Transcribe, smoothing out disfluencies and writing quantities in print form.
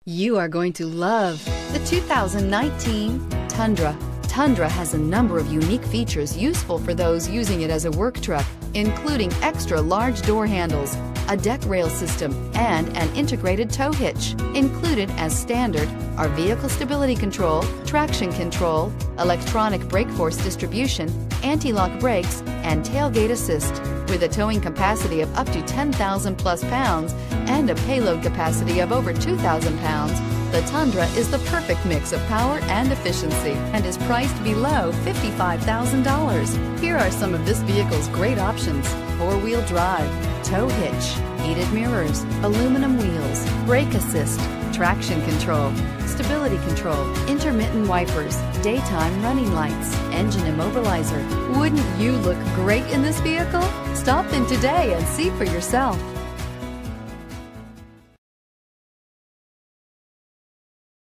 You are going to love the 2019 Tundra. Tundra has a number of unique features useful for those using it as a work truck, including extra large door handles, a deck rail system, and an integrated tow hitch. Included as standard are vehicle stability control, traction control, electronic brake force distribution, anti-lock brakes, and tailgate assist. With a towing capacity of up to 10,000 plus pounds and a payload capacity of over 2,000 pounds, the Tundra is the perfect mix of power and efficiency and is priced below $55,000. Here are some of this vehicle's great options: four-wheel drive, tow hitch, heated mirrors, aluminum wheels, brake assist, traction control, stability control, intermittent wipers, daytime running lights, engine immobilizer. Wouldn't you look great in this vehicle? Stop in today and see for yourself.